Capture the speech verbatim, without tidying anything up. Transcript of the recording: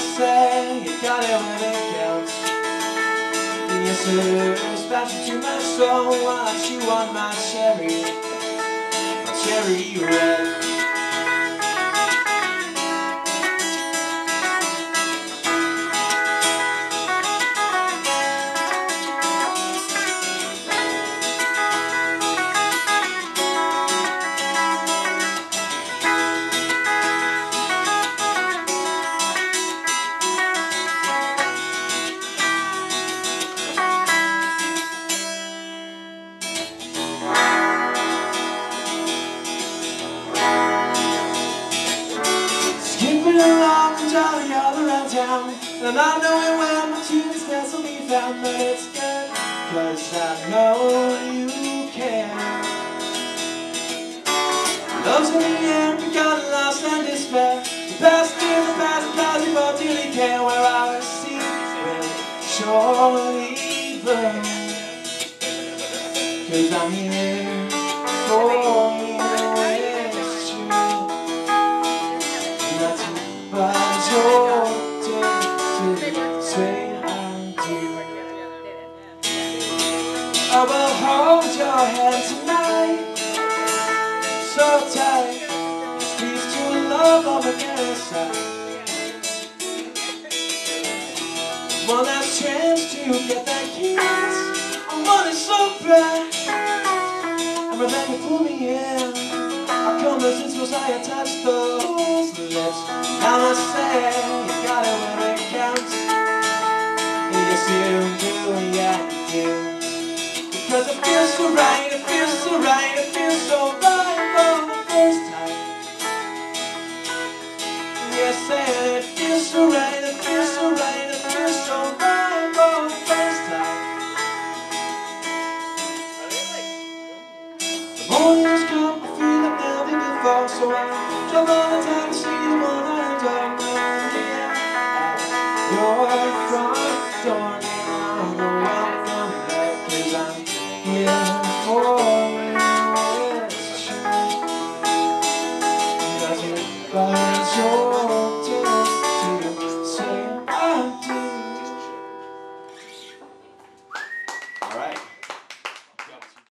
say you got it when it counts. Yes, sir, special to my soul while I chew on my cherry, my cherry red. Skipping along and jolly all around town, and not knowing where my tunes nest will be found. But it's good, cause I know you care. Love's in the air, we got lost and despair. The past is the past, cause we both dearly care. Where our seeds will surely burn, cause I'm here for you. But you're dead to say I do. I will hold your hand tonight, so tight. Squeeze to a love on the other side. One last chance to get that kiss. I want it so bad. And remember, pull me in. I come as it's was I touch those lips. Now I say you got it when it counts. Yes you do, yeah you do. Because it feels so right, it feels so right, it feels so right for the first time. Yes, it feels so right, it feels so right, it feels so right for the first time. The morning has come, I feel it now before, so I jump on the time to see the one I adore. Your front door, now you're welcome back, cause I'm here for you, it's true. Cause you're